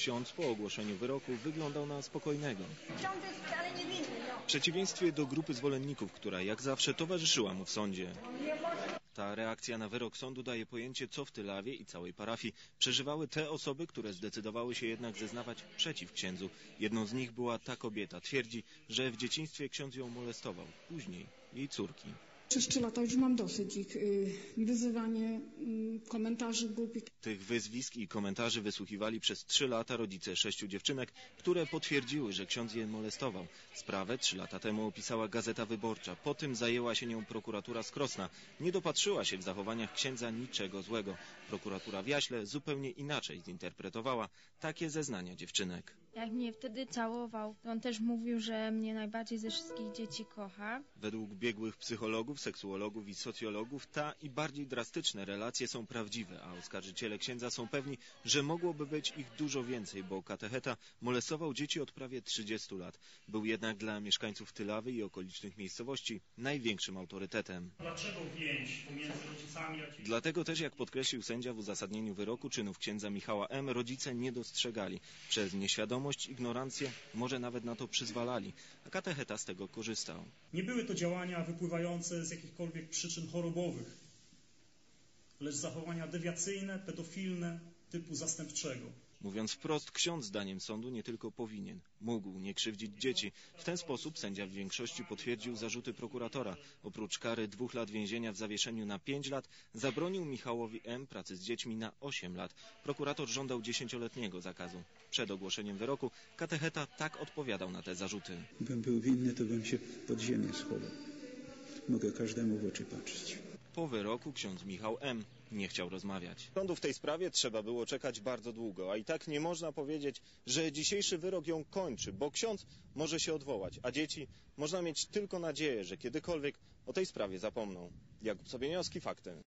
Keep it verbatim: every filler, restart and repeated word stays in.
ksiądz po ogłoszeniu wyroku wyglądał na spokojnego. Ksiądz jest wcale niewinny, no. W przeciwieństwie do grupy zwolenników, która jak zawsze towarzyszyła mu w sądzie. Ta reakcja na wyrok sądu daje pojęcie, co w Tylawie i całej parafii przeżywały te osoby, które zdecydowały się jednak zeznawać przeciw księdzu. Jedną z nich była ta kobieta. Twierdzi, że w dzieciństwie ksiądz ją molestował. Później jej córki. Przez trzy lata już mam dosyć ich y, wyzywanie, y, komentarzy głupich. Tych wyzwisk i komentarzy wysłuchiwali przez trzy lata rodzice sześciu dziewczynek, które potwierdziły, że ksiądz je molestował. Sprawę trzy lata temu opisała Gazeta Wyborcza. Po tym zajęła się nią prokuratura z Krosna. Nie dopatrzyła się w zachowaniach księdza niczego złego. Prokuratura w Jaśle zupełnie inaczej zinterpretowała takie zeznania dziewczynek. Jak mnie wtedy całował, to on też mówił, że mnie najbardziej ze wszystkich dzieci kocha. Według biegłych psychologów, seksuologów i socjologów ta i bardziej drastyczne relacje są prawdziwe, a oskarżyciele księdza są pewni, że mogłoby być ich dużo więcej, bo katecheta molestował dzieci od prawie trzydziestu lat. Był jednak dla mieszkańców Tylawy i okolicznych miejscowości największym autorytetem. Dlaczego więź pomiędzy rodzicami a dzieciami? Dlatego też, jak podkreślił sędzia w uzasadnieniu wyroku, czynów księdza Michała M. rodzice nie dostrzegali. Przez nieświadomość, ignorancję, może nawet na to przyzwalali, a katecheta z tego korzystał. Nie były to działania wypływające z jakichkolwiek przyczyn chorobowych, lecz zachowania dewiacyjne, pedofilne, typu zastępczego. Mówiąc wprost, ksiądz zdaniem sądu nie tylko powinien, mógł nie krzywdzić dzieci. W ten sposób sędzia w większości potwierdził zarzuty prokuratora. Oprócz kary dwóch lat więzienia w zawieszeniu na pięć lat, zabronił Michałowi M. pracy z dziećmi na osiem lat. Prokurator żądał dziesięcioletniego zakazu. Przed ogłoszeniem wyroku katecheta tak odpowiadał na te zarzuty. Gdybym był winny, to bym się pod ziemię schował. Mogę każdemu w oczy patrzeć. Po wyroku ksiądz Michał M. nie chciał rozmawiać. Sądu w tej sprawie trzeba było czekać bardzo długo, a i tak nie można powiedzieć, że dzisiejszy wyrok ją kończy, bo ksiądz może się odwołać, a dzieci można mieć tylko nadzieję, że kiedykolwiek o tej sprawie zapomną. Jakub Sobieniowski, Fakty.